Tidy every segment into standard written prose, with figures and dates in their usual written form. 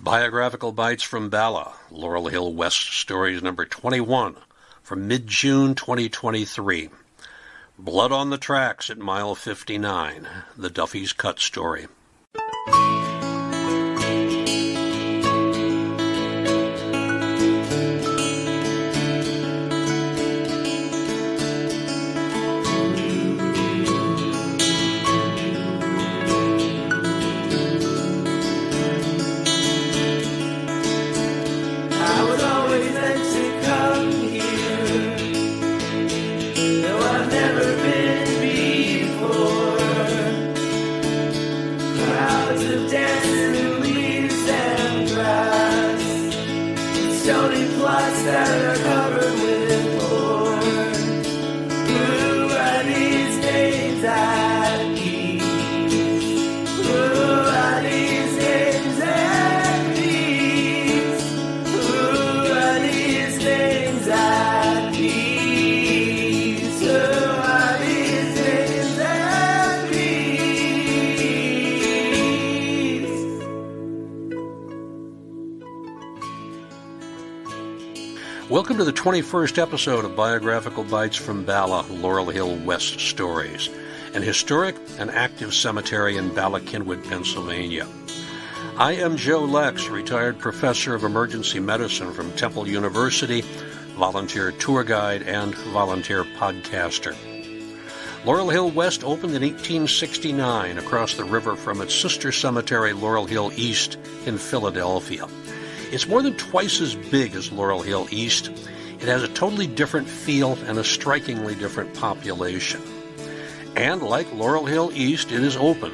Biographical Bites from Bala, Laurel Hill West Stories number 21 from mid-June 2023. Blood on the Tracks at mile 59, the Duffy's Cut story. Welcome to the 21st episode of Biographical Bites from Bala, Laurel Hill West Stories, an historic and active cemetery in Bala-Cynwyd, Pennsylvania. I am Joe Lex, retired professor of emergency medicine from Temple University, volunteer tour guide, and volunteer podcaster. Laurel Hill West opened in 1869 across the river from its sister cemetery, Laurel Hill East, in Philadelphia. It's more than twice as big as Laurel Hill East. It has a totally different feel and a strikingly different population. And like Laurel Hill East, it is open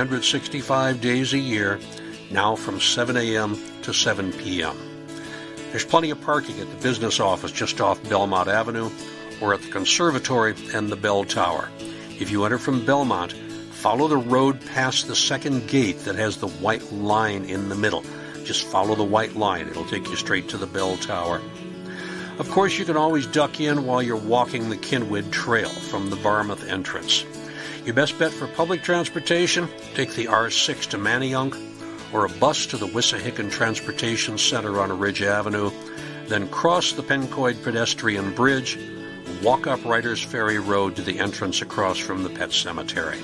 365 days a year, now from 7 a.m. to 7 p.m. There's plenty of parking at the business office just off Belmont Avenue or at the conservatory and the bell tower. If you enter from Belmont, follow the road past the second gate that has the white line in the middle. Just follow the white line. It'll take you straight to the bell tower. Of course, you can always duck in while you're walking the Cynwyd Trail from the Barmouth entrance. Your best bet for public transportation, take the R6 to Manayunk or a bus to the Wissahickon Transportation Center on Ridge Avenue, then cross the Pencoed Pedestrian Bridge, walk up Writers Ferry Road to the entrance across from the Pet Cemetery.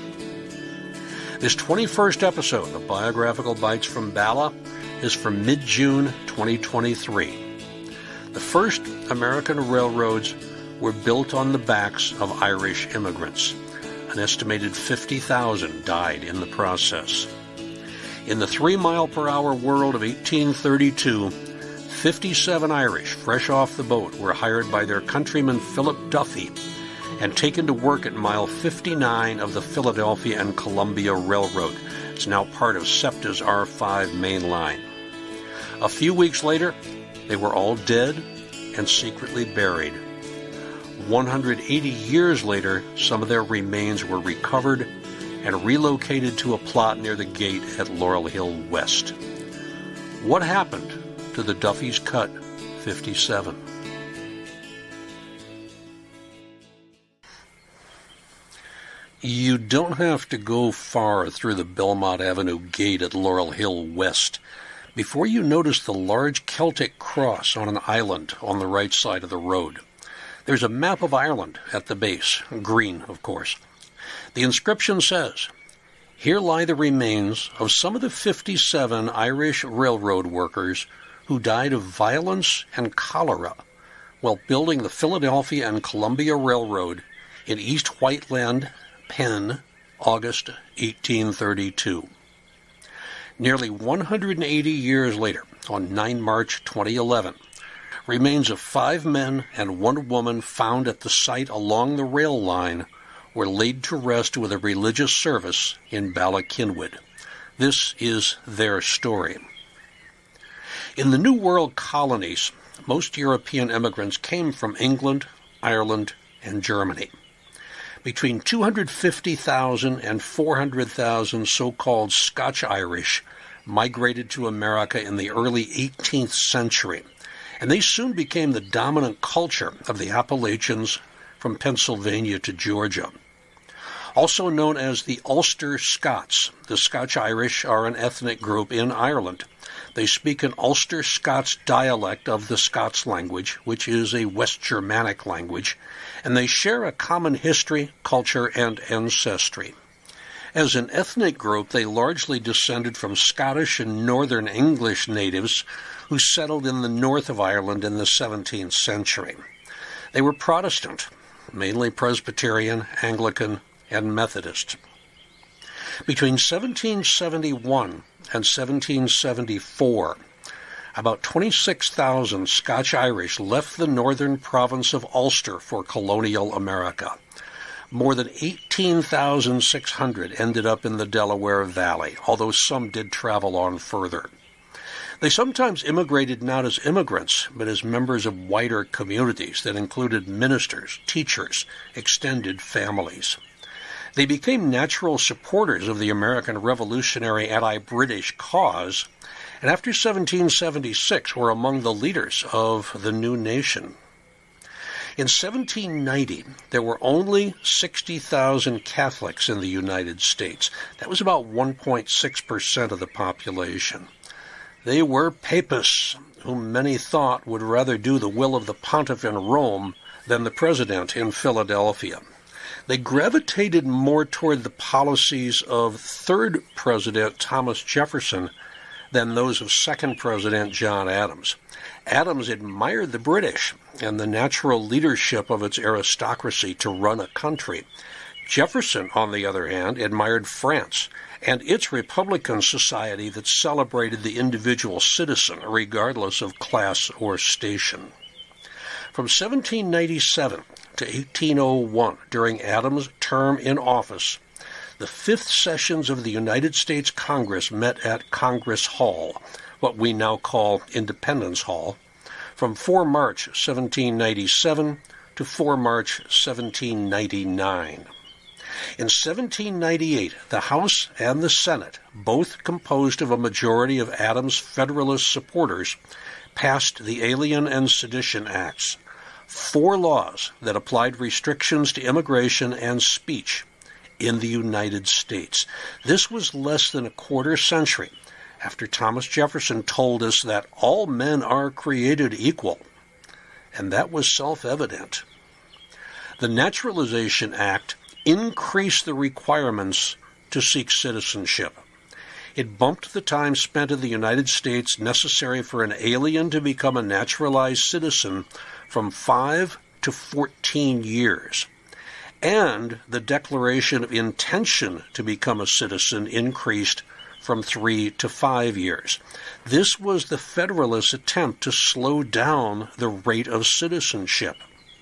This 21st episode of Biographical Bites from Bala is from mid-June 2023. The first American railroads were built on the backs of Irish immigrants. An estimated 50,000 died in the process. In the 3-mile-per-hour world of 1832, 57 Irish, fresh off the boat, were hired by their countryman Philip Duffy and taken to work at mile 59 of the Philadelphia and Columbia Railroad. It's now part of SEPTA's R5 main line. A few weeks later, they were all dead and secretly buried. 180 years later, some of their remains were recovered and relocated to a plot near the gate at Laurel Hill West. What happened to the Duffy's Cut 57? You don't have to go far through the Belmont Avenue gate at Laurel Hill West before you notice the large Celtic cross on an island on the right side of the road. There's a map of Ireland at the base, green, of course. The inscription says, "Here lie the remains of some of the 57 Irish railroad workers who died of violence and cholera while building the Philadelphia and Columbia Railroad in East Whiteland, Penn, August 1832. Nearly 180 years later, on 9 March 2011, remains of 5 men and 1 woman found at the site along the rail line were laid to rest with a religious service in Bala-Cynwyd. This is their story. In the New World colonies, most European immigrants came from England, Ireland, and Germany. Between 250,000 and 400,000 so-called Scotch-Irish migrated to America in the early 18th century, and they soon became the dominant culture of the Appalachians from Pennsylvania to Georgia. Also known as the Ulster Scots, the Scotch-Irish are an ethnic group in Ireland, They speak an Ulster Scots dialect of the Scots language, which is a West Germanic language, and they share a common history, culture, and ancestry. As an ethnic group, they largely descended from Scottish and Northern English natives who settled in the north of Ireland in the 17th century. They were Protestant, mainly Presbyterian, Anglican, and Methodist. Between 1771 and 1774, about 26,000 Scotch-Irish left the northern province of Ulster for colonial America. More than 18,600 ended up in the Delaware Valley, although some did travel on further. They sometimes immigrated not as immigrants, but as members of wider communities that included ministers, teachers, extended families. They became natural supporters of the American Revolutionary anti-British cause, and after 1776 were among the leaders of the new nation. In 1790, there were only 60,000 Catholics in the United States. That was about 1.6% of the population. They were papists, whom many thought would rather do the will of the pontiff in Rome than the president in Philadelphia. They gravitated more toward the policies of third President Thomas Jefferson than those of second President John Adams. Adams admired the British and the natural leadership of its aristocracy to run a country. Jefferson, on the other hand, admired France and its republican society that celebrated the individual citizen regardless of class or station. From 1797 to 1801, during Adams' term in office, the fifth sessions of the United States Congress met at Congress Hall, what we now call Independence Hall, from 4 March 1797 to 4 March 1799. In 1798, the House and the Senate, both composed of a majority of Adams' Federalist supporters, passed the Alien and Sedition Acts, 4 laws that applied restrictions to immigration and speech in the United States. This was less than a quarter century after Thomas Jefferson told us that all men are created equal, and that was self-evident. The Naturalization Act increased the requirements to seek citizenship. It bumped the time spent in the United States necessary for an alien to become a naturalized citizen from 5 to 14 years. And the declaration of intention to become a citizen increased from 3 to 5 years. This was the Federalists' attempt to slow down the rate of citizenship.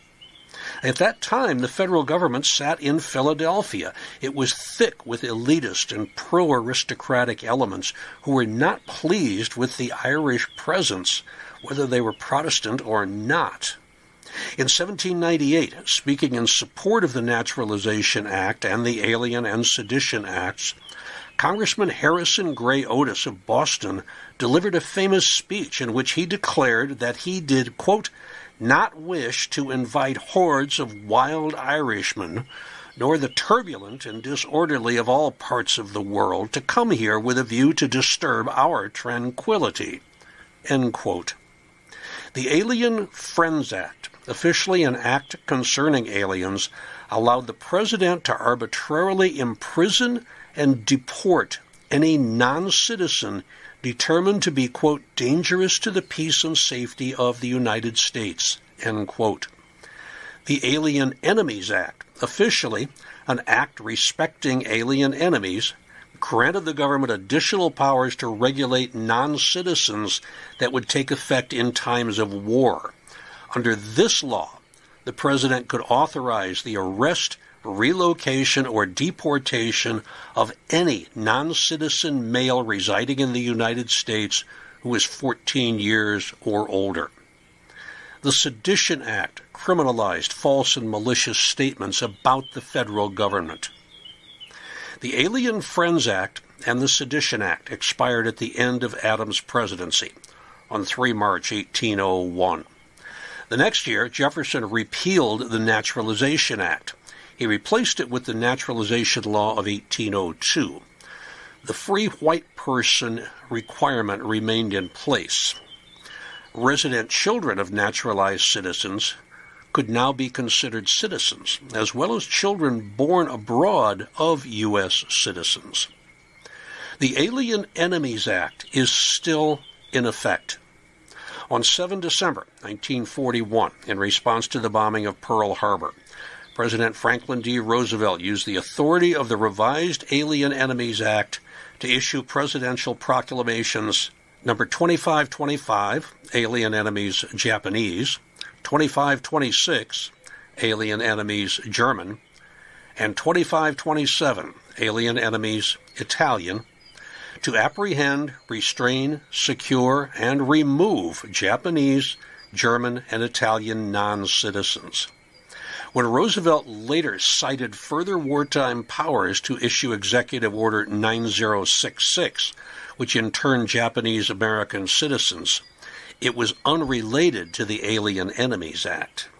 At that time, the federal government sat in Philadelphia. It was thick with elitist and pro-aristocratic elements who were not pleased with the Irish presence, whether they were Protestant or not. In 1798, speaking in support of the Naturalization Act and the Alien and Sedition Acts, Congressman Harrison Gray Otis of Boston delivered a famous speech in which he declared that he did, quote, not wish to invite hordes of wild Irishmen, nor the turbulent and disorderly of all parts of the world, to come here with a view to disturb our tranquility, end quote. The Alien Friends Act, officially an act concerning aliens, allowed the president to arbitrarily imprison and deport any non-citizen determined to be, quote, dangerous to the peace and safety of the United States, end quote. The Alien Enemies Act, officially an act respecting alien enemies, granted the government additional powers to regulate non-citizens that would take effect in times of war. Under this law, the president could authorize the arrest, relocation, or deportation of any non-citizen male residing in the United States who is 14 years or older. The Sedition Act criminalized false and malicious statements about the federal government. The Alien Friends Act and the Sedition Act expired at the end of Adams' presidency on 3 March 1801. The next year, Jefferson repealed the Naturalization Act. He replaced it with the Naturalization Law of 1802. the free white person requirement remained in place. Resident children of naturalized citizens could now be considered citizens, as well as children born abroad of U.S. citizens. The Alien Enemies Act is still in effect. On 7 December 1941, in response to the bombing of Pearl Harbor, President Franklin D. Roosevelt used the authority of the revised Alien Enemies Act to issue presidential proclamations number 2525, Alien Enemies Japanese, 2526, Alien Enemies German, and 2527, Alien Enemies Italian, to apprehend, restrain, secure, and remove Japanese, German, and Italian non-citizens. When Roosevelt later cited further wartime powers to issue Executive Order 9066, which interned Japanese American citizens, it was unrelated to the Alien Enemies Act.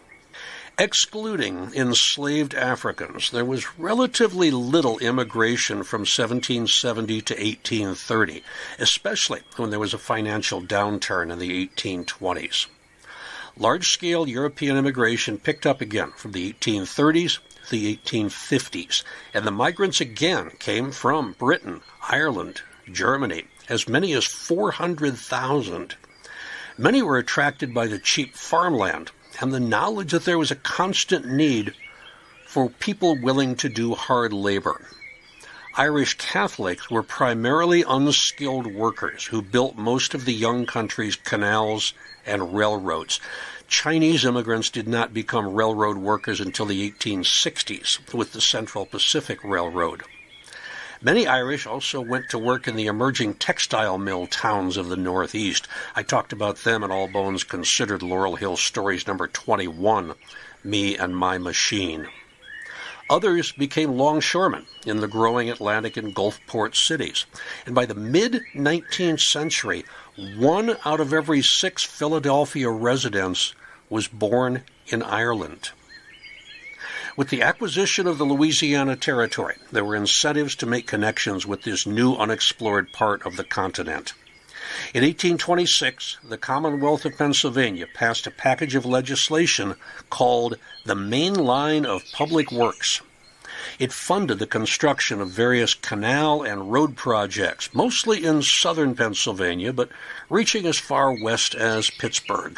Excluding enslaved Africans, there was relatively little immigration from 1770 to 1830, especially when there was a financial downturn in the 1820s. Large-scale European immigration picked up again from the 1830s to the 1850s, and the migrants again came from Britain, Ireland, Germany, as many as 400,000. Many were attracted by the cheap farmland and the knowledge that there was a constant need for people willing to do hard labor. Irish Catholics were primarily unskilled workers who built most of the young country's canals and railroads. Chinese immigrants did not become railroad workers until the 1860s with the Central Pacific Railroad. Many Irish also went to work in the emerging textile mill towns of the Northeast. I talked about them in All Bones Considered, Laurel Hill Stories number 21, Me and My Machine. Others became longshoremen in the growing Atlantic and Gulf port cities. And by the mid-19th century, 1 out of every 6 Philadelphia residents was born in Ireland. With the acquisition of the Louisiana Territory, there were incentives to make connections with this new unexplored part of the continent. In 1826, the Commonwealth of Pennsylvania passed a package of legislation called the Main Line of Public Works. It funded the construction of various canal and road projects, mostly in southern Pennsylvania, but reaching as far west as Pittsburgh.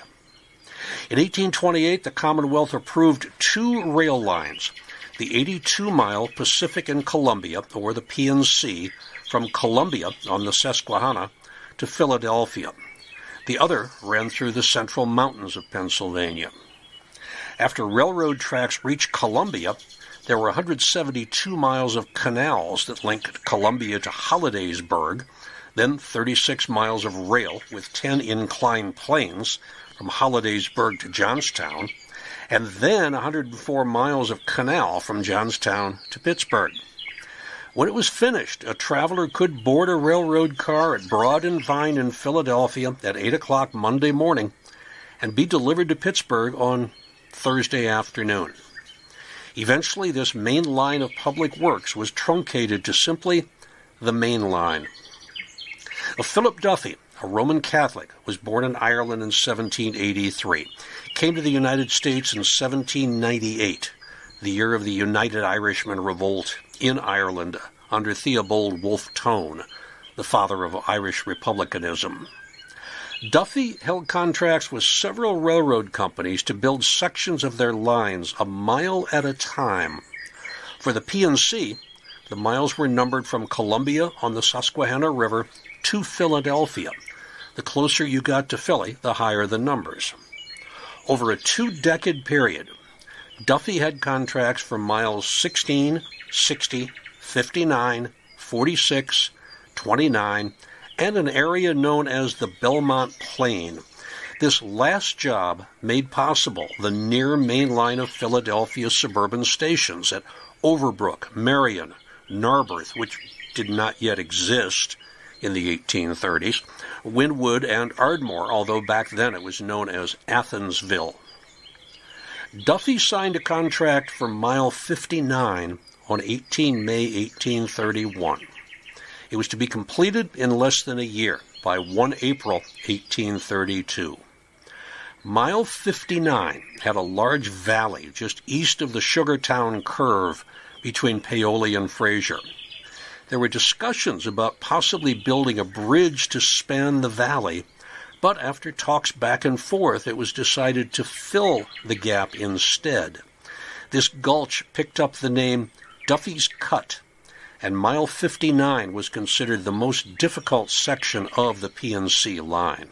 In 1828, the Commonwealth approved 2 rail lines, the 82-mile Pacific and Columbia, or the P&C, from Columbia on the Susquehanna to Philadelphia. The other ran through the central mountains of Pennsylvania. After railroad tracks reached Columbia, there were 172 miles of canals that linked Columbia to Hollidaysburg, then 36 miles of rail with 10 inclined planes from Hollidaysburg to Johnstown, and then 104 miles of canal from Johnstown to Pittsburgh. When it was finished, a traveler could board a railroad car at Broad and Vine in Philadelphia at 8 o'clock Monday morning and be delivered to Pittsburgh on Thursday afternoon. Eventually, this main line of public works was truncated to simply the Main Line. Philip Duffy, a Roman Catholic, was born in Ireland in 1783, came to the United States in 1798, the year of the United Irishmen Revolt in Ireland under Theobald Wolfe Tone, the father of Irish republicanism. Duffy held contracts with several railroad companies to build sections of their lines a mile at a time. For the P&C, the miles were numbered from Columbia on the Susquehanna River to Philadelphia. The closer you got to Philly, the higher the numbers. Over a 2-decade period, Duffy had contracts for miles 16, 60, 59, 46, 29, and an area known as the Belmont Plain. This last job made possible the near main line of Philadelphia's suburban stations at Overbrook, Marion, Narberth, which did not yet exist in the 1830s, Wynwood, and Ardmore, although back then it was known as Athensville. Duffy signed a contract for mile 59 on 18 May 1831. It was to be completed in less than a year, by 1 April 1832. Mile 59 had a large valley just east of the Sugartown curve between Paoli and Fraser. There were discussions about possibly building a bridge to span the valley, but after talks back and forth, it was decided to fill the gap instead. This gulch picked up the name Duffy's Cut, and Mile 59 was considered the most difficult section of the P&C line.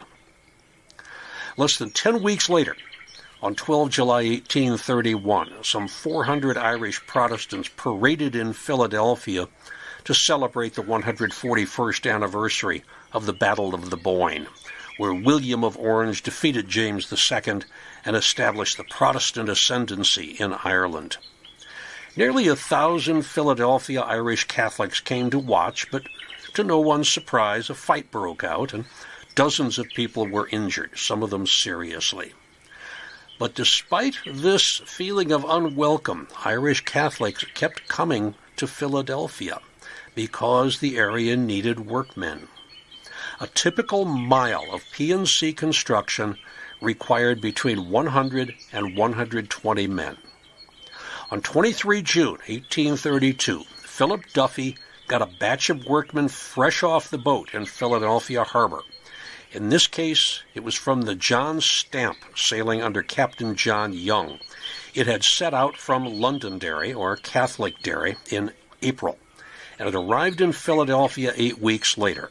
Less than 10 weeks later, on 12 July 1831, some 400 Irish Protestants paraded in Philadelphia to celebrate the 141st anniversary of the Battle of the Boyne, where William of Orange defeated James II and established the Protestant ascendancy in Ireland. Nearly 1,000 Philadelphia Irish Catholics came to watch, but to no one's surprise, a fight broke out, and dozens of people were injured, some of them seriously. But despite this feeling of unwelcome, Irish Catholics kept coming to Philadelphia because the area needed workmen. A typical mile of P&C construction required between 100 and 120 men. On 23 June 1832, Philip Duffy got a batch of workmen fresh off the boat in Philadelphia Harbor. In this case, it was from the John Stamp, sailing under Captain John Young. It had set out from Londonderry, or Catholic-derry, in April, and it arrived in Philadelphia 8 weeks later.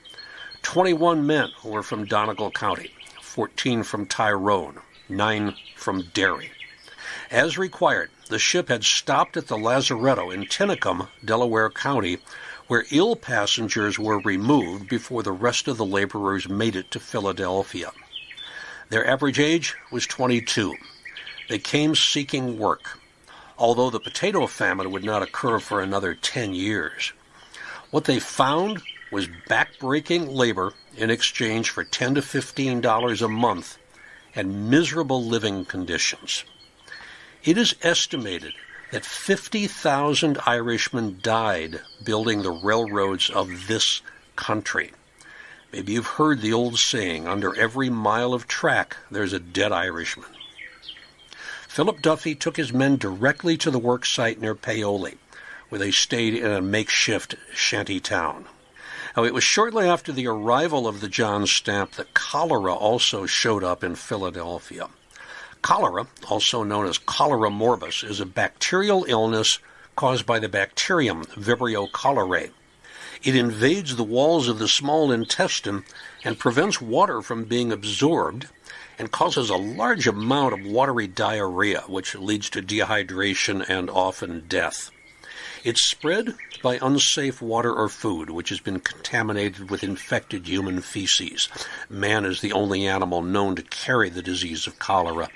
21 men were from Donegal County, 14 from Tyrone, 9 from Derry. As required, the ship had stopped at the Lazaretto in Tinicum, Delaware County, where ill passengers were removed before the rest of the laborers made it to Philadelphia. Their average age was 22. They came seeking work, although the potato famine would not occur for another 10 years. What they found was back-breaking labor in exchange for $10 to $15 a month and miserable living conditions. It is estimated that 50,000 Irishmen died building the railroads of this country. Maybe you've heard the old saying, under every mile of track, there's a dead Irishman. Philip Duffy took his men directly to the work site near Paoli, where they stayed in a makeshift shantytown. Now, it was shortly after the arrival of the John Stamp that cholera also showed up in Philadelphia. Cholera, also known as cholera morbus, is a bacterial illness caused by the bacterium Vibrio cholerae. It invades the walls of the small intestine and prevents water from being absorbed and causes a large amount of watery diarrhea, which leads to dehydration and often death. It's spread by unsafe water or food, which has been contaminated with infected human feces. Man is the only animal known to carry the disease of cholera.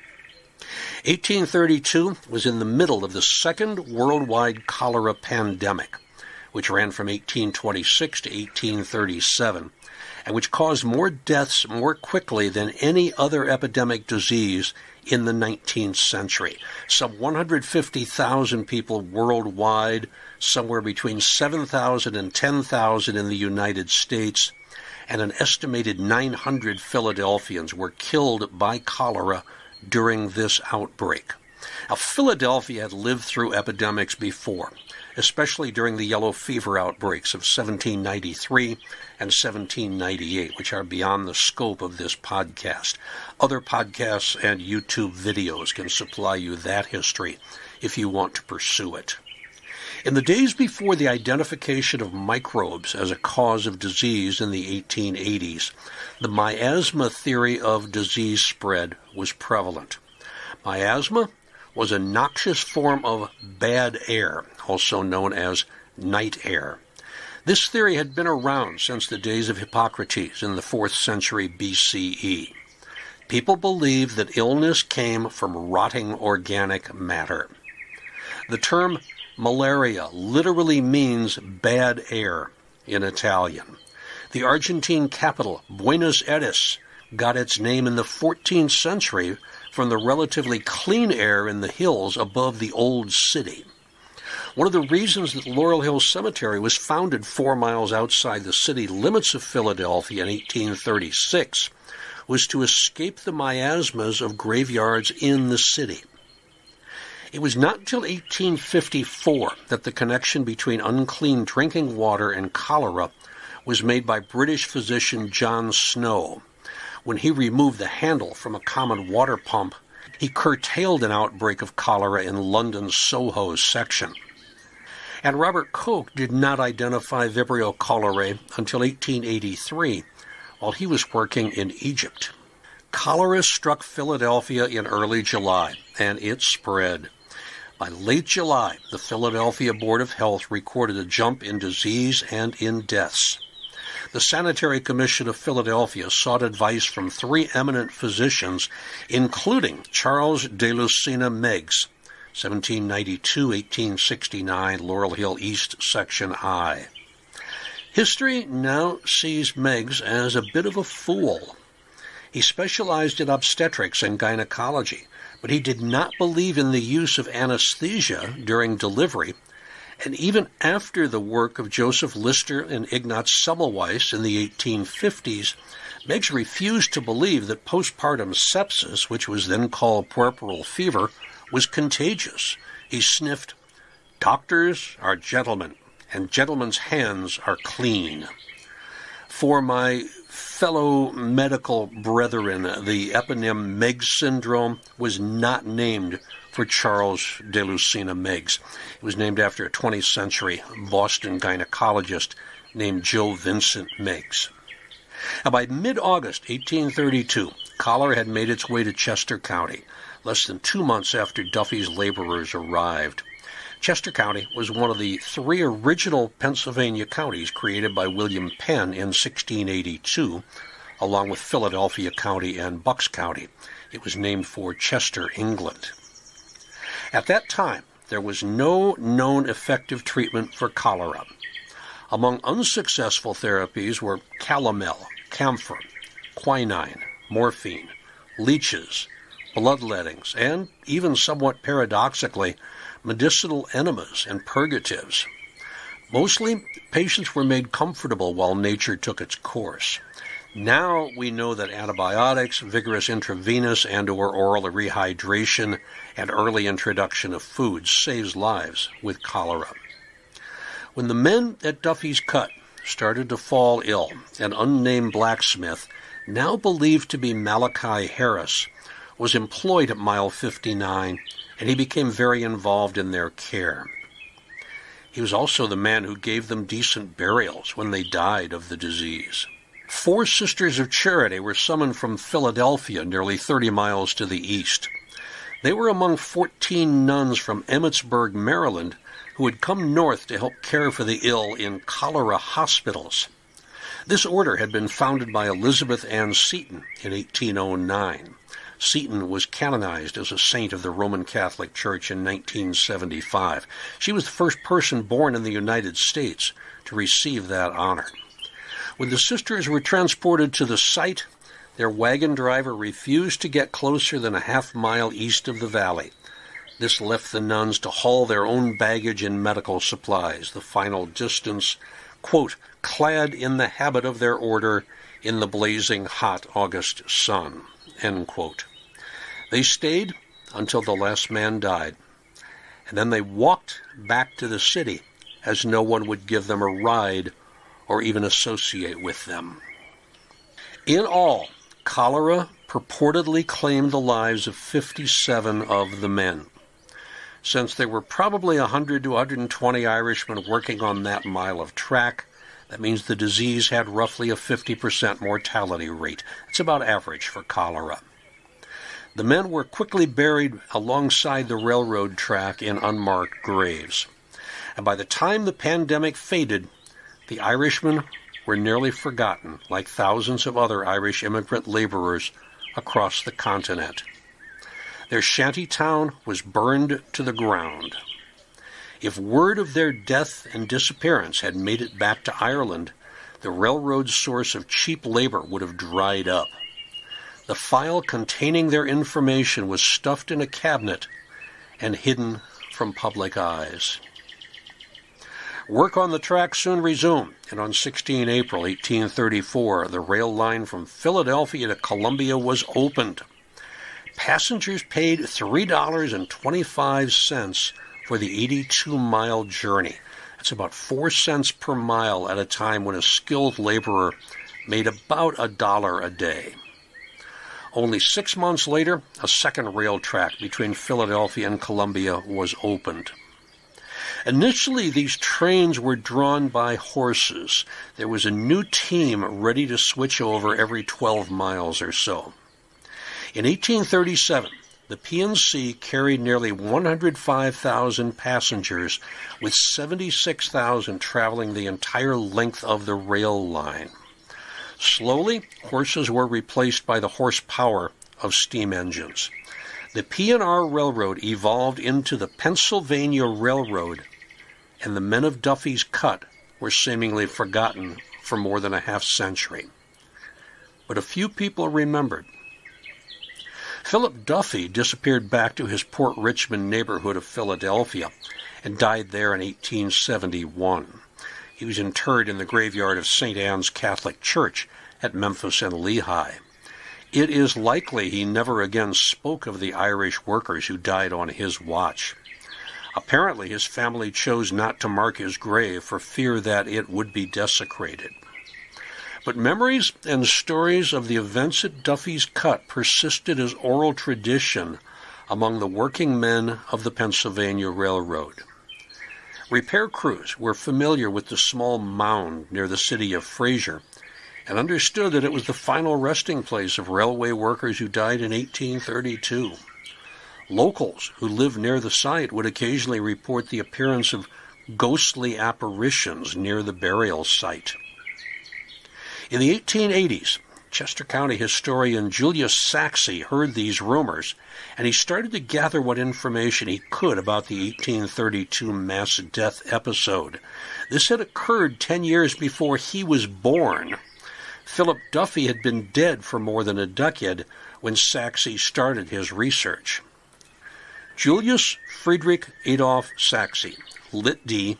1832 was in the middle of the second worldwide cholera pandemic, which ran from 1826 to 1837, and which caused more deaths more quickly than any other epidemic disease in the 19th century. Some 150,000 people worldwide, somewhere between 7,000 and 10,000 in the United States, and an estimated 900 Philadelphians were killed by cholera during this outbreak. Now, Philadelphia had lived through epidemics before, especially during the yellow fever outbreaks of 1793 and 1798, which are beyond the scope of this podcast. Other podcasts and YouTube videos can supply you that history if you want to pursue it. In the days before the identification of microbes as a cause of disease in the 1880s, the miasma theory of disease spread was prevalent. Miasma was a noxious form of bad air, also known as night air. This theory had been around since the days of Hippocrates in the 4th century BCE. People believed that illness came from rotting organic matter. The term malaria literally means bad air in Italian. The Argentine capital, Buenos Aires, got its name in the 14th century from the relatively clean air in the hills above the old city. One of the reasons that Laurel Hill Cemetery was founded 4 miles outside the city limits of Philadelphia in 1836 was to escape the miasmas of graveyards in the city. It was not until 1854 that the connection between unclean drinking water and cholera was made by British physician John Snow. When he removed the handle from a common water pump, he curtailed an outbreak of cholera in London's Soho section. And Robert Koch did not identify Vibrio cholerae until 1883, while he was working in Egypt. Cholera struck Philadelphia in early July, and it spread. By late July, the Philadelphia Board of Health recorded a jump in disease and in deaths. The Sanitary Commission of Philadelphia sought advice from 3 eminent physicians, including Charles de Lucina Meigs, 1792-1869, Laurel Hill East, Section I. History now sees Meigs as a bit of a fool. He specialized in obstetrics and gynecology, but he did not believe in the use of anesthesia during delivery, and even after the work of Joseph Lister and Ignaz Semmelweis in the 1850s, Meigs refused to believe that postpartum sepsis, which was then called puerperal fever, was contagious. He sniffed, "Doctors are gentlemen, and gentlemen's hands are clean." For my fellow medical brethren, the eponym Meigs syndrome was not named for Charles de Lucina Meigs. It was named after a 20th century Boston gynecologist named Joe Vincent Meigs. Now, by mid-August 1832, cholera had made its way to Chester County, less than 2 months after Duffy's laborers arrived. Chester County was one of the 3 original Pennsylvania counties created by William Penn in 1682, along with Philadelphia County and Bucks County. It was named for Chester, England. At that time, there was no known effective treatment for cholera. Among unsuccessful therapies were calomel, camphor, quinine, morphine, leeches, bloodlettings, and even somewhat paradoxically, medicinal enemas and purgatives. Mostly, patients were made comfortable while nature took its course. Now we know that antibiotics, vigorous intravenous and or oral rehydration, and early introduction of foods saves lives with cholera. When the men at Duffy's Cut started to fall ill, an unnamed blacksmith, now believed to be Malachi Harris, was employed at Mile 59, and he became very involved in their care. He was also the man who gave them decent burials when they died of the disease. 4 Sisters of Charity were summoned from Philadelphia, nearly 30 miles to the east. They were among 14 nuns from Emmitsburg, Maryland, who had come north to help care for the ill in cholera hospitals. This order had been founded by Elizabeth Ann Seton in 1809. Seton was canonized as a saint of the Roman Catholic Church in 1975. She was the first person born in the United States to receive that honor. When the sisters were transported to the site, their wagon driver refused to get closer than a half-mile east of the valley. This left the nuns to haul their own baggage and medical supplies, the final distance, quote, clad in the habit of their order in the blazing hot August sun, end quote. They stayed until the last man died, and then they walked back to the city as no one would give them a ride or even associate with them. In all, cholera purportedly claimed the lives of 57 of the men. Since there were probably 100 to 120 Irishmen working on that mile of track, that means the disease had roughly a 50% mortality rate. It's about average for cholera. The men were quickly buried alongside the railroad track in unmarked graves. And by the time the pandemic faded, the Irishmen were nearly forgotten, like thousands of other Irish immigrant laborers across the continent. Their shantytown was burned to the ground. If word of their death and disappearance had made it back to Ireland, the railroad's source of cheap labor would have dried up. The file containing their information was stuffed in a cabinet and hidden from public eyes. Work on the track soon resumed, and on 16 April 1834, the rail line from Philadelphia to Columbia was opened. Passengers paid $3.25 for the 82-mile journey. That's about 4 cents per mile at a time when a skilled laborer made about $1 a day. Only 6 months later, a second rail track between Philadelphia and Columbia was opened. Initially, these trains were drawn by horses. There was a new team ready to switch over every 12 miles or so. In 1837, the P&C carried nearly 105,000 passengers, with 76,000 traveling the entire length of the rail line. Slowly, horses were replaced by the horsepower of steam engines. The P&R Railroad evolved into the Pennsylvania Railroad, and the men of Duffy's Cut were seemingly forgotten for more than a half-century. But a few people remembered. Philip Duffy disappeared back to his Port Richmond neighborhood of Philadelphia and died there in 1871. He was interred in the graveyard of St. Anne's Catholic Church at Memphis and Lehigh. It is likely he never again spoke of the Irish workers who died on his watch. Apparently, his family chose not to mark his grave for fear that it would be desecrated. But memories and stories of the events at Duffy's Cut persisted as oral tradition among the working men of the Pennsylvania Railroad. Repair crews were familiar with the small mound near the city of Fraser and understood that it was the final resting place of railway workers who died in 1832. Locals who lived near the site would occasionally report the appearance of ghostly apparitions near the burial site. In the 1880s, Chester County historian Julius Saxe heard these rumors, and he started to gather what information he could about the 1832 mass death episode. This had occurred 10 years before he was born. Philip Duffy had been dead for more than a decade when Saxe started his research. Julius Friedrich Adolf Saxe, Lit D,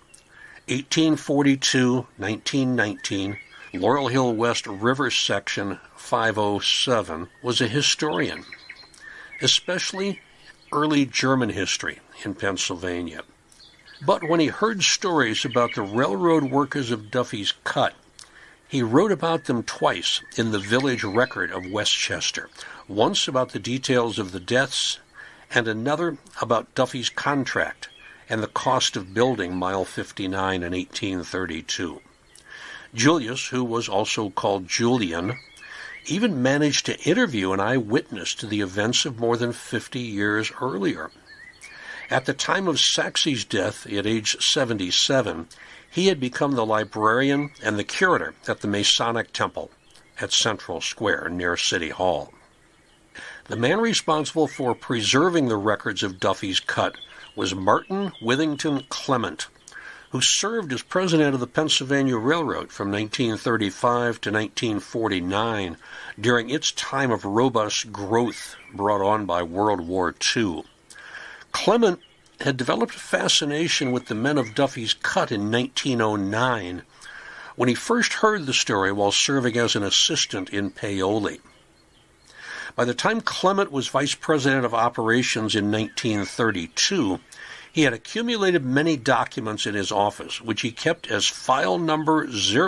1842-1919, Laurel Hill West River Section 507, was a historian, especially early German history in Pennsylvania. But when he heard stories about the railroad workers of Duffy's Cut, he wrote about them twice in the Village Record of Westchester, once about the details of the deaths and another about Duffy's contract and the cost of building Mile 59 in 1832. Julius, who was also called Julian, even managed to interview an eyewitness to the events of more than 50 years earlier. At the time of Saxe's death, at age 77, he had become the librarian and the curator at the Masonic Temple at Central Square near City Hall. The man responsible for preserving the records of Duffy's Cut was Martin Withington Clement, who served as president of the Pennsylvania Railroad from 1935 to 1949 during its time of robust growth brought on by World War II. Clement had developed a fascination with the men of Duffy's Cut in 1909 when he first heard the story while serving as an assistant in Paoli. By the time Clement was vice president of operations in 1932, he had accumulated many documents in his office, which he kept as file number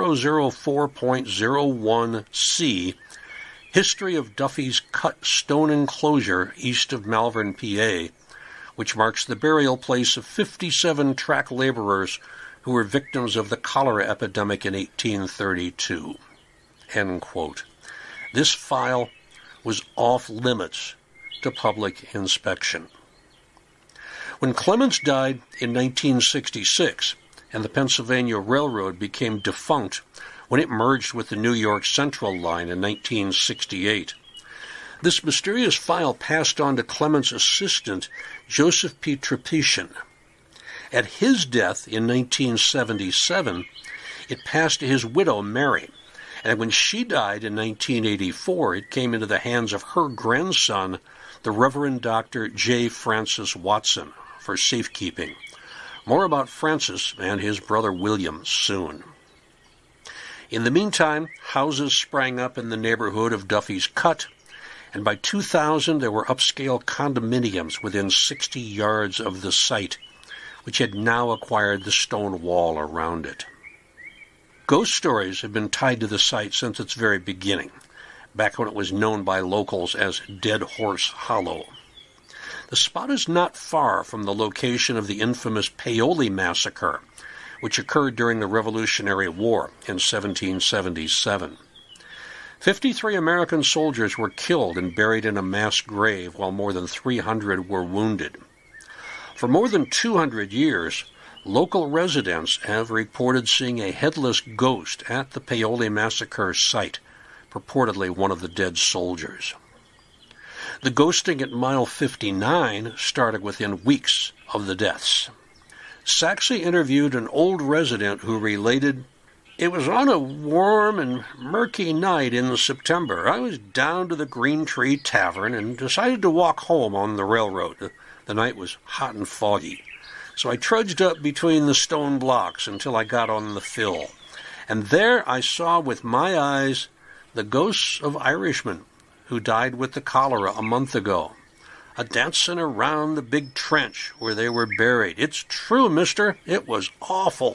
004.01C, History of Duffy's Cut Stone Enclosure east of Malvern, PA, which marks the burial place of 57 track laborers who were victims of the cholera epidemic in 1832. End quote. This file was off limits to public inspection. When Clements died in 1966 and the Pennsylvania Railroad became defunct when it merged with the New York Central Line in 1968, this mysterious file passed on to Clements' assistant, Joseph P. Trepetian. At his death in 1977, it passed to his widow, Mary, and when she died in 1984, it came into the hands of her grandson, the Reverend Dr. J. Francis Watson, for safekeeping. More about Francis and his brother William soon. In the meantime, houses sprang up in the neighborhood of Duffy's Cut, and by 2000 there were upscale condominiums within 60 yards of the site, which had now acquired the stone wall around it. Ghost stories have been tied to the site since its very beginning, back when it was known by locals as Dead Horse Hollow. The spot is not far from the location of the infamous Paoli massacre, which occurred during the Revolutionary War in 1777. 53 American soldiers were killed and buried in a mass grave, while more than 300 were wounded. For more than 200 years, local residents have reported seeing a headless ghost at the Paoli massacre site, purportedly one of the dead soldiers. The ghosting at mile 59 started within weeks of the deaths. Saxe interviewed an old resident who related, "It was on a warm and murky night in September. I was down to the Green Tree Tavern and decided to walk home on the railroad. The night was hot and foggy, so I trudged up between the stone blocks until I got on the fill. And there I saw with my eyes the ghosts of Irishmen who died with the cholera a month ago, a-dancing around the big trench where they were buried. It's true, mister, it was awful."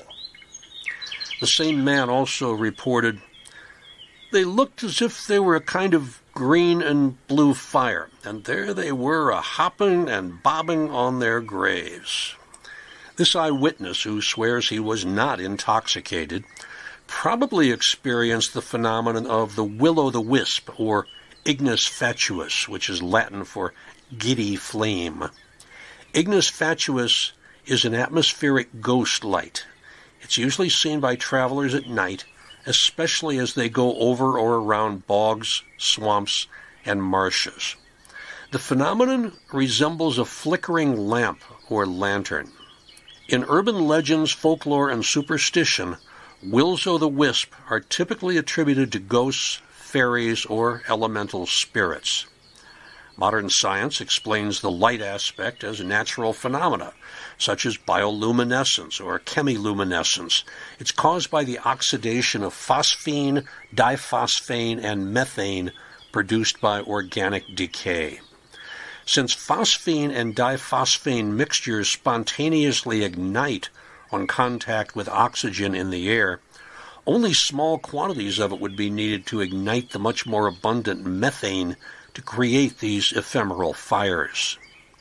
The same man also reported, "They looked as if they were a kind of green and blue fire, and there they were a-hopping and bobbing on their graves." This eyewitness, who swears he was not intoxicated, probably experienced the phenomenon of the will-o'-the-wisp, or ignis fatuus, which is Latin for giddy flame. Ignis fatuus is an atmospheric ghost light. It's usually seen by travelers at night, especially as they go over or around bogs, swamps, and marshes. The phenomenon resembles a flickering lamp or lantern. In urban legends, folklore, and superstition, wills-o'-the-wisp are typically attributed to ghosts, fairies, or elemental spirits. Modern science explains the light aspect as natural phenomena, such as bioluminescence or chemiluminescence. It's caused by the oxidation of phosphine, diphosphane, and methane produced by organic decay. Since phosphine and diphosphane mixtures spontaneously ignite on contact with oxygen in the air, only small quantities of it would be needed to ignite the much more abundant methane to create these ephemeral fires.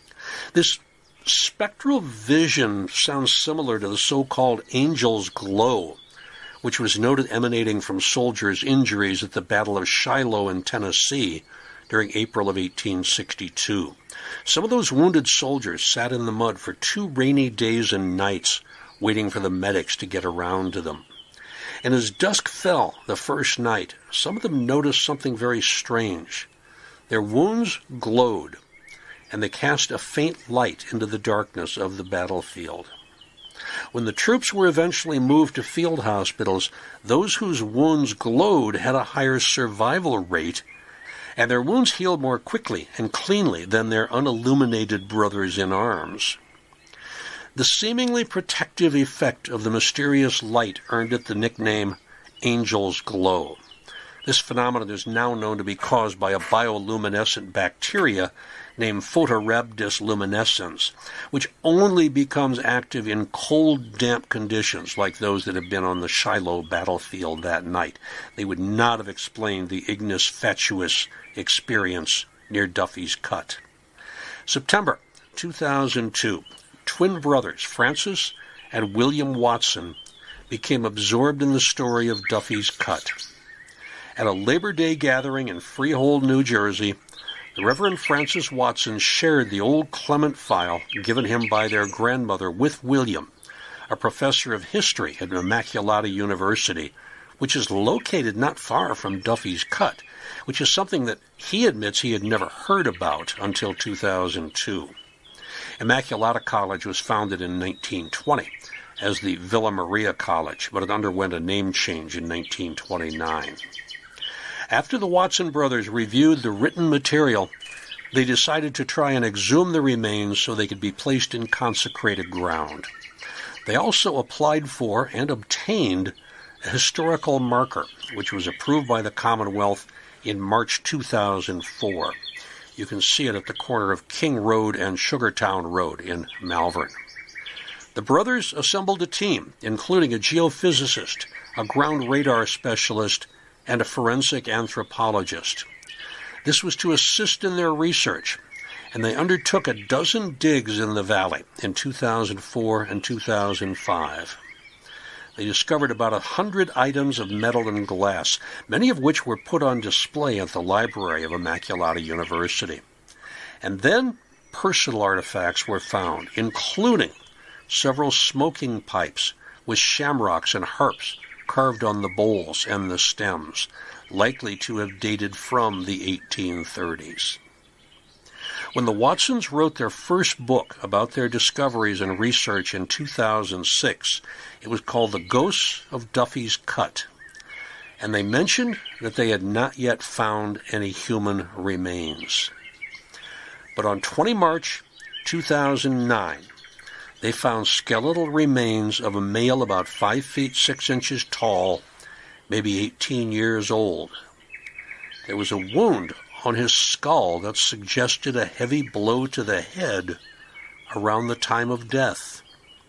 This spectral vision sounds similar to the so-called angel's glow, which was noted emanating from soldiers' injuries at the Battle of Shiloh in Tennessee during April of 1862. Some of those wounded soldiers sat in the mud for 2 rainy days and nights, waiting for the medics to get around to them. And as dusk fell the first night, some of them noticed something very strange. Their wounds glowed, and they cast a faint light into the darkness of the battlefield. When the troops were eventually moved to field hospitals, those whose wounds glowed had a higher survival rate, and their wounds healed more quickly and cleanly than their unilluminated brothers in arms. The seemingly protective effect of the mysterious light earned it the nickname Angel's Glow. This phenomenon is now known to be caused by a bioluminescent bacteria named Photorhabdus luminescens, which only becomes active in cold, damp conditions like those that have been on the Shiloh battlefield that night. They would not have explained the ignis fatuus experience near Duffy's Cut. September 2002, twin brothers Francis and William Watson became absorbed in the story of Duffy's Cut. At a Labor Day gathering in Freehold, New Jersey, the Reverend Francis Watson shared the old Clement file given him by their grandmother with William, a professor of history at Immaculata University, which is located not far from Duffy's Cut, which is something that he admits he had never heard about until 2002. Immaculata College was founded in 1920 as the Villa Maria College, but it underwent a name change in 1929. After the Watson brothers reviewed the written material, they decided to try and exhume the remains so they could be placed in consecrated ground. They also applied for and obtained a historical marker, which was approved by the Commonwealth in March 2004. You can see it at the corner of King Road and Sugartown Road in Malvern. The brothers assembled a team, including a geophysicist, a ground radar specialist, and a forensic anthropologist. This was to assist in their research, and they undertook a dozen digs in the valley in 2004 and 2005. They discovered about 100 items of metal and glass, many of which were put on display at the library of Immaculata University. And then personal artifacts were found, including several smoking pipes with shamrocks and harps carved on the bowls and the stems, likely to have dated from the 1830s. When the Watsons wrote their first book about their discoveries and research in 2006, it was called The Ghosts of Duffy's Cut, and they mentioned that they had not yet found any human remains. But on 20 March 2009, they found skeletal remains of a male about 5 feet 6 inches tall, maybe 18 years old. There was a wound on his skull that suggested a heavy blow to the head around the time of death.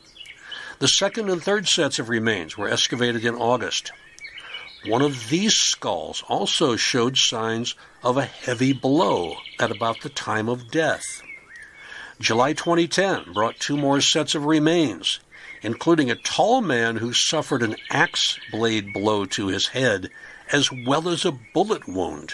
The second and third sets of remains were excavated in August. One of these skulls also showed signs of a heavy blow at about the time of death. July 2010 brought 2 more sets of remains, including a tall man who suffered an axe blade blow to his head, as well as a bullet wound.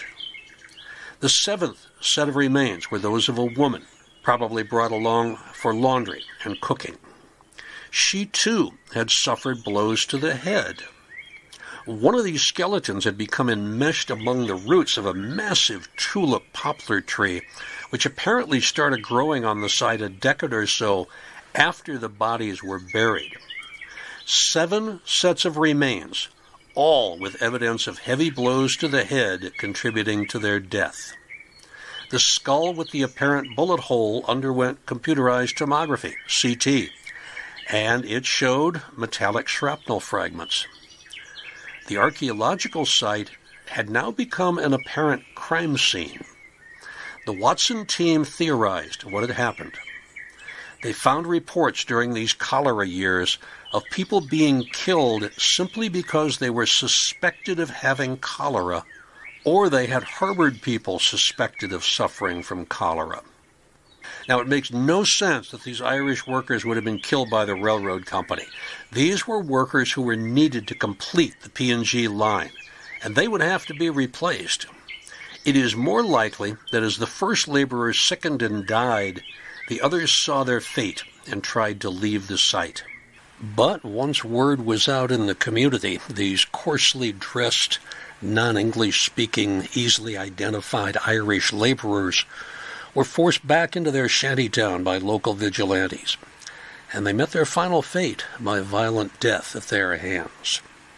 The 7th set of remains were those of a woman, probably brought along for laundry and cooking. She, too, had suffered blows to the head. One of these skeletons had become enmeshed among the roots of a massive tulip poplar tree, which apparently started growing on the site a decade or so after the bodies were buried. 7 sets of remains, all with evidence of heavy blows to the head contributing to their death. The skull with the apparent bullet hole underwent computerized tomography, CT, and it showed metallic shrapnel fragments. The archaeological site had now become an apparent crime scene. The Watson team theorized what had happened. They found reports during these cholera years of people being killed simply because they were suspected of having cholera, or they had harbored people suspected of suffering from cholera. Now, it makes no sense that these Irish workers would have been killed by the railroad company. These were workers who were needed to complete the P&G line, and they would have to be replaced. It is more likely that as the first laborers sickened and died, the others saw their fate and tried to leave the site. But once word was out in the community, these coarsely dressed, non-English-speaking, easily identified Irish laborers were forced back into their shantytown by local vigilantes, and they met their final fate by violent death at their hands.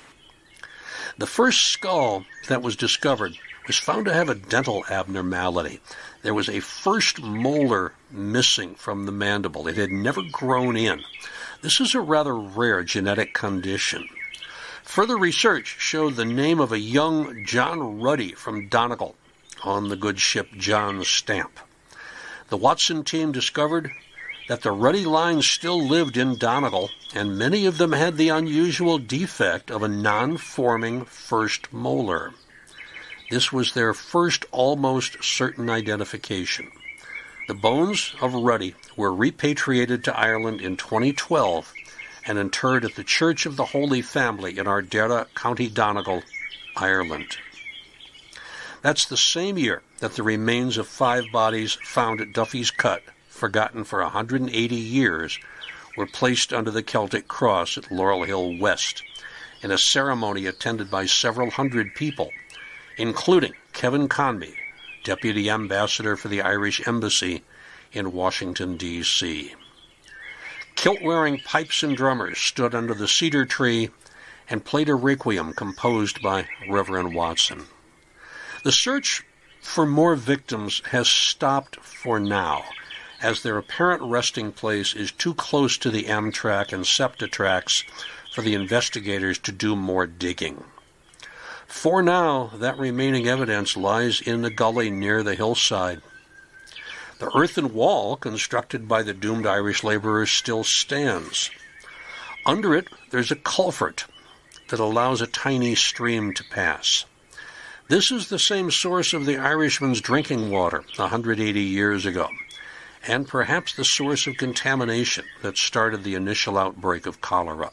The first skull that was discovered was found to have a dental abnormality. There was a first molar missing from the mandible. It had never grown in. This is a rather rare genetic condition. Further research showed the name of a young John Ruddy from Donegal on the good ship John's stamp. The Watson team discovered that the Ruddy line still lived in Donegal, and many of them had the unusual defect of a non-forming first molar. This was their first almost certain identification. The bones of Ruddy were repatriated to Ireland in 2012 and interred at the Church of the Holy Family in Ardara, County Donegal, Ireland. That's the same year that the remains of 5 bodies found at Duffy's Cut, forgotten for 180 years, were placed under the Celtic cross at Laurel Hill West in a ceremony attended by several hundred people, including Kevin Conby, Deputy Ambassador for the Irish Embassy in Washington, D.C. Kilt-wearing pipes and drummers stood under the cedar tree and played a requiem composed by Reverend Watson. The search for more victims has stopped for now, as their apparent resting place is too close to the Amtrak and SEPTA tracks for the investigators to do more digging. For now, that remaining evidence lies in the gully near the hillside. The earthen wall constructed by the doomed Irish laborers still stands. Under it, there's a culvert that allows a tiny stream to pass. This is the same source of the Irishmen's drinking water 180 years ago, and perhaps the source of contamination that started the initial outbreak of cholera.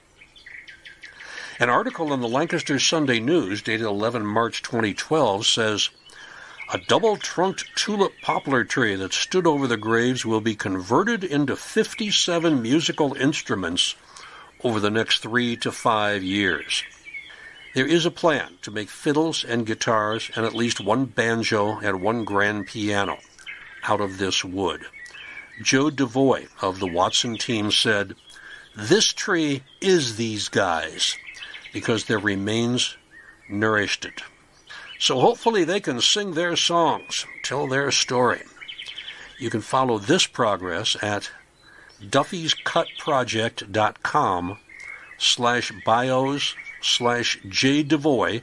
An article in the Lancaster Sunday News dated 11 March 2012 says, "A double-trunked tulip poplar tree that stood over the graves will be converted into 57 musical instruments over the next 3 to 5 years. There is a plan to make fiddles and guitars and at least one banjo and one grand piano out of this wood." Joe DeVoy of the Watson team said, "This tree is these guys because their remains nourished it." So hopefully they can sing their songs, tell their story. You can follow this progress at duffyscutproject.com/bios/jdevoy,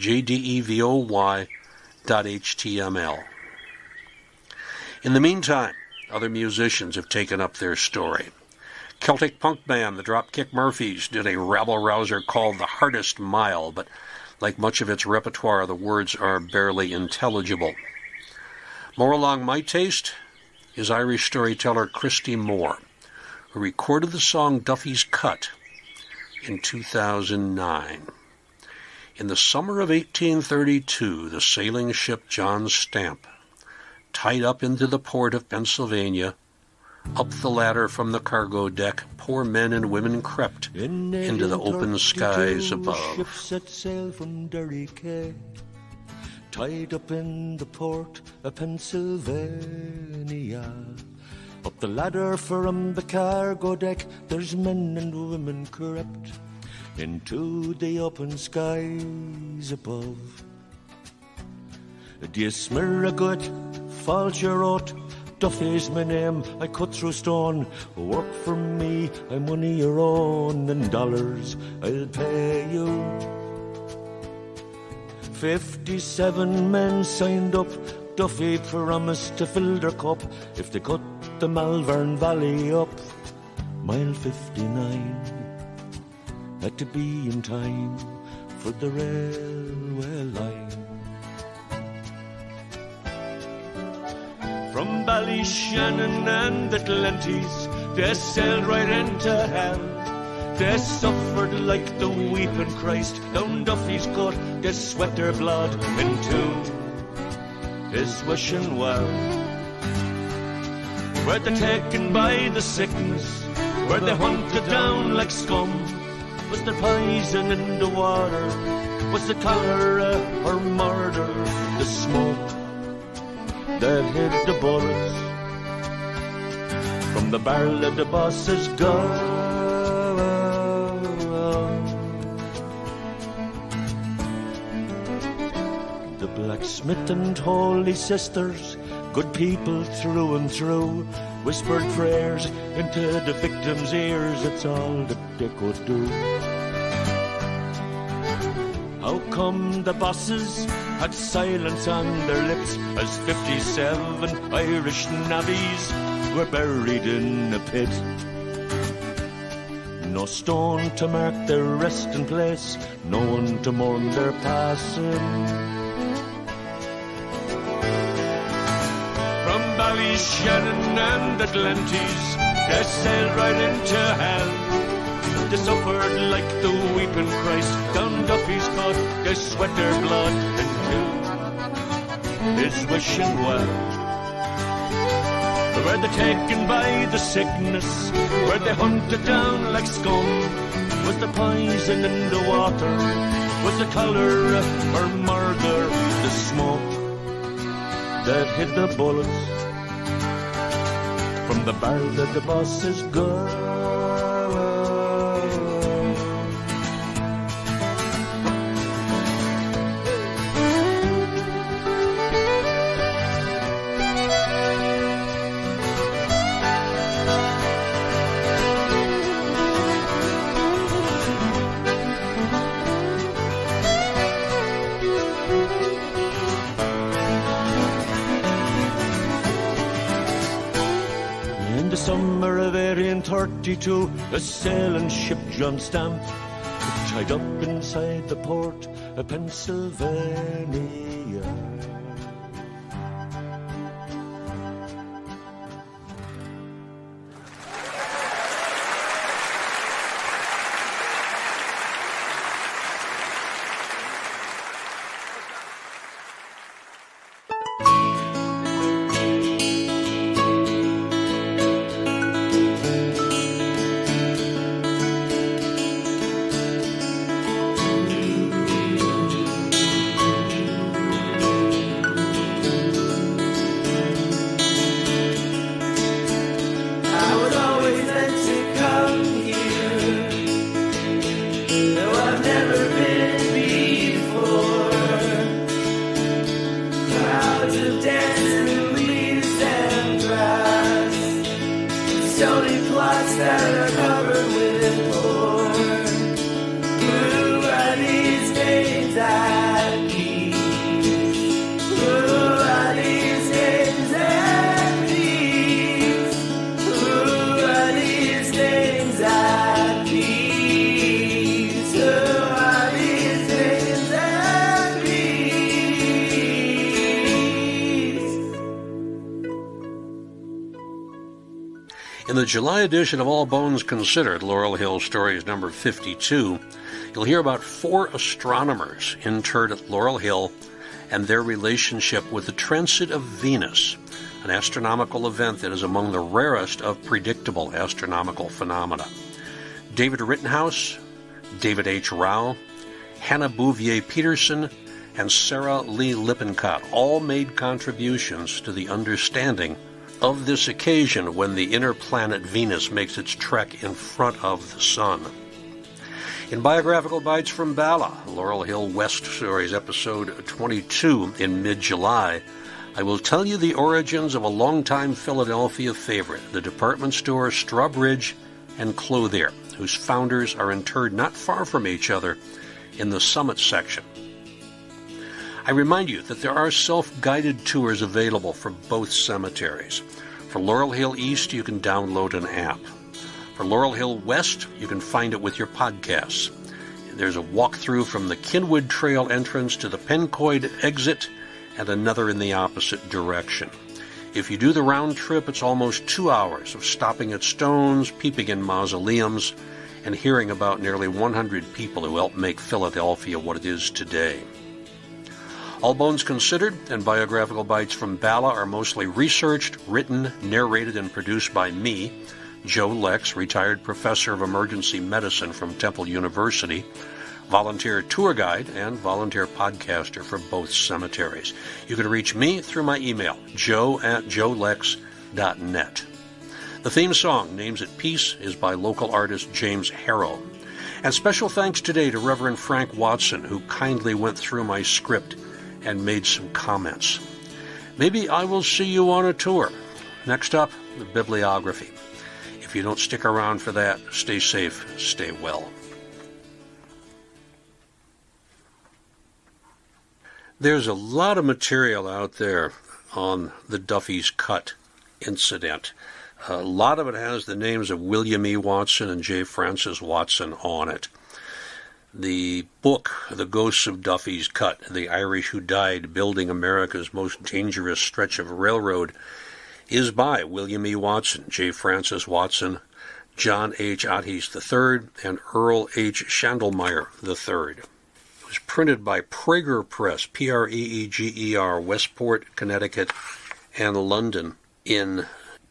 JDEVOY.html. In the meantime, other musicians have taken up their story. Celtic punk band the Dropkick Murphys did a rabble-rouser called The Hardest Mile, but like much of its repertoire, the words are barely intelligible. More along my taste is Irish storyteller Christy Moore, who recorded the song Duffy's Cut in 2009. In the summer of 1832, the sailing ship John Stamp, tied up into the port of Pennsylvania, up the ladder from the cargo deck, poor men and women crept into the open skies above. Ship set sail from Derry Quay, tied up in the port of Pennsylvania. Up the ladder from the cargo deck, there's men and women crept into the open skies above. D'ye smear a good falcher oat? Duffy's my name, I cut through stone. Work for me, I'm one of your own. In dollars, I'll pay you. 57 men signed up. Duffy promised to fill their cup if they cut the Malvern Valley up. Mile 59 had to be in time for the railway line. From Ballyshannon and Atlantis, they sailed right into hell. They suffered like the weeping Christ. Down Duffy's Cut, they sweat their blood into his wishing well. Were they taken by the sickness? Were they hunted down like scum? Was there poison in the water? Was it cholera or murder? The smoke that hid the bullets from the barrel of the boss's gun. The blacksmith and holy sisters, good people through and through, whispered prayers into the victims' ears. It's all that they could do. How come the bosses had silence on their lips as 57 Irish navvies were buried in a pit? No stone to mark their resting place, no one to mourn their passing. From Ballyshannon and Atlantis, they sailed right into hell. They suffered like the weeping Christ. Down Duffy's Cut, they sweat their blood into his wishing well. Were they taken by the sickness? Were they hunted down like scum? Was there poison in the water? Was it cholera or murder? The smoke that hid the bullets from the barrel that the boss's gun. the summer of 1832, a sailing ship John Stamp tied up inside the port of Pennsylvania. In the July edition of All Bones Considered, Laurel Hill Stories number 52, you'll hear about 4 astronomers interred at Laurel Hill and their relationship with the transit of Venus, an astronomical event that is among the rarest of predictable astronomical phenomena. David Rittenhouse, David H. Rao, Hannah Bouvier-Peterson, and Sarah Lee Lippincott all made contributions to the understanding of this occasion when the inner planet Venus makes its trek in front of the sun. In Biographical Bites from Bala, Laurel Hill West Stories, episode 22 in mid-July, I will tell you the origins of a longtime Philadelphia favorite, the department store Strawbridge and Clothier, whose founders are interred not far from each other in the Summit section. I remind you that there are self-guided tours available for both cemeteries. For Laurel Hill East, you can download an app. For Laurel Hill West, you can find it with your podcasts. There's a walkthrough from the Kinwood Trail entrance to the Pencoid exit and another in the opposite direction. If you do the round trip, it's almost 2 hours of stopping at stones, peeping in mausoleums, and hearing about nearly 100 people who helped make Philadelphia what it is today. All Bones Considered and Biographical Bites from Bala are mostly researched, written, narrated, and produced by me, Joe Lex, retired professor of emergency medicine from Temple University, volunteer tour guide, and volunteer podcaster for both cemeteries. You can reach me through my email, joe@joelex.net. The theme song, Names at Peace, is by local artist James Harrow. And special thanks today to Reverend Frank Watson, who kindly went through my script and made some comments. Maybe I will see you on a tour. Next up, the bibliography. If you don't stick around for that, stay safe, stay well. There's a lot of material out there on the Duffy's Cut incident. A lot of it has the names of William E. Watson and J. Francis Watson on it. The book, The Ghosts of Duffy's Cut, The Irish Who Died Building America's Most Dangerous Stretch of Railroad, is by William E. Watson, J. Francis Watson, John H. Otis III, and Earl H. Schandelmeyer III. It was printed by Praeger Press, Preeger, Westport, Connecticut, and London in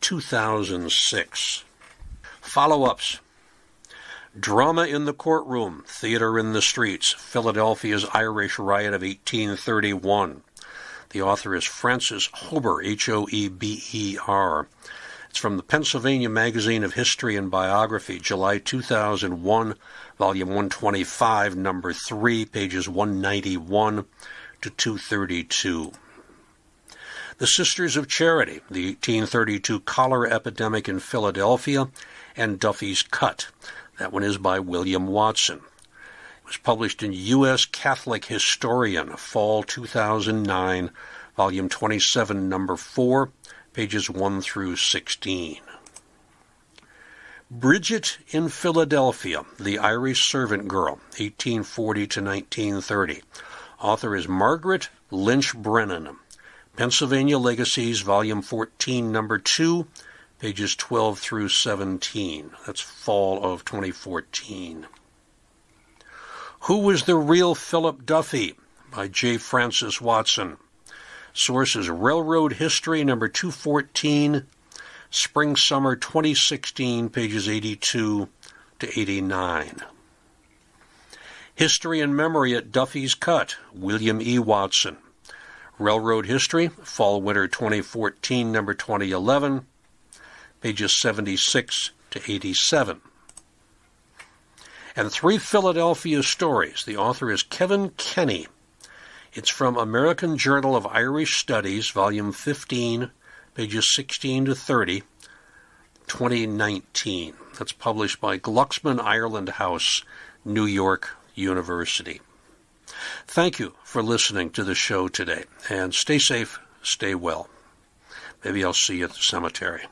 2006. Follow-ups. Drama in the Courtroom, Theater in the Streets, Philadelphia's Irish Riot of 1831. The author is Francis Hoeber, Hoeber. It's from the Pennsylvania Magazine of History and Biography, July 2001, volume 125, number 3, pages 191 to 232. The Sisters of Charity, the 1832 cholera epidemic in Philadelphia, and Duffy's Cut. That one is by William Watson. It was published in U.S. Catholic Historian, fall 2009, volume 27, number 4, pages 1 through 16. Bridget in Philadelphia, The Irish Servant Girl, 1840 to 1930. Author is Margaret Lynch Brennan. Pennsylvania Legacies, Volume 14, Number 2, pages 12 through 17. That's fall of 2014. Who Was the Real Philip Duffy? By J. Francis Watson. Source is Railroad History, number 214, Spring-Summer 2016, pages 82 to 89. History and Memory at Duffy's Cut, William E. Watson. Railroad History, Fall-Winter 2014, number 2011, pages 76 to 87. And Three Philadelphia Stories. The author is Kevin Kenny. It's from American Journal of Irish Studies, Volume 15, pages 16 to 30, 2019. That's published by Glucksman Ireland House, New York University. Thank you for listening to the show today, and stay safe, stay well. Maybe I'll see you at the cemetery.